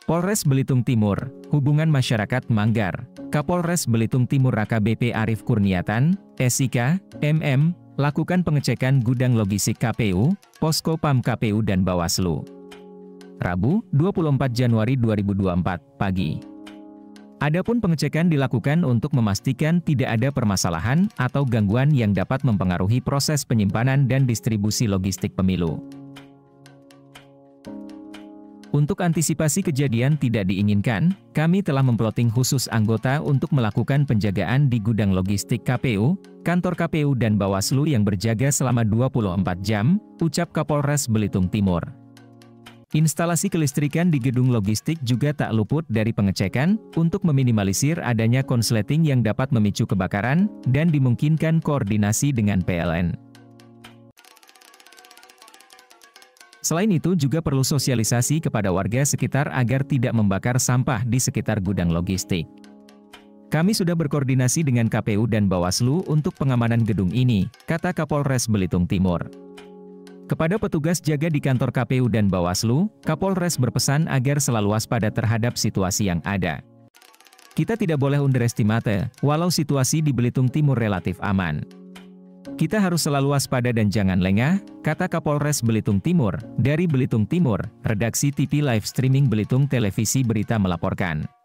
Polres Belitung Timur, Hubungan Masyarakat Manggar, Kapolres Belitung Timur AKBP Arief Kurniatan, SIK, MM, lakukan pengecekan gudang logistik KPU, Posko PAM KPU dan Bawaslu. Rabu, 24 Januari 2024, pagi. Adapun pengecekan dilakukan untuk memastikan tidak ada permasalahan atau gangguan yang dapat mempengaruhi proses penyimpanan dan distribusi logistik pemilu. Untuk antisipasi kejadian tidak diinginkan, kami telah memploting khusus anggota untuk melakukan penjagaan di gudang logistik KPU, kantor KPU dan Bawaslu yang berjaga selama 24 jam, ucap Kapolres Belitung Timur. Instalasi kelistrikan di gedung logistik juga tak luput dari pengecekan, untuk meminimalisir adanya konsleting yang dapat memicu kebakaran, dan dimungkinkan koordinasi dengan PLN. Selain itu juga perlu sosialisasi kepada warga sekitar agar tidak membakar sampah di sekitar gudang logistik. Kami sudah berkoordinasi dengan KPU dan Bawaslu untuk pengamanan gedung ini, kata Kapolres Belitung Timur. Kepada petugas jaga di kantor KPU dan Bawaslu, Kapolres berpesan agar selalu waspada terhadap situasi yang ada. Kita tidak boleh underestimate, walau situasi di Belitung Timur relatif aman. Kita harus selalu waspada dan jangan lengah, kata Kapolres Belitung Timur. Dari Belitung Timur, redaksi TV live streaming Belitung Televisi Berita melaporkan.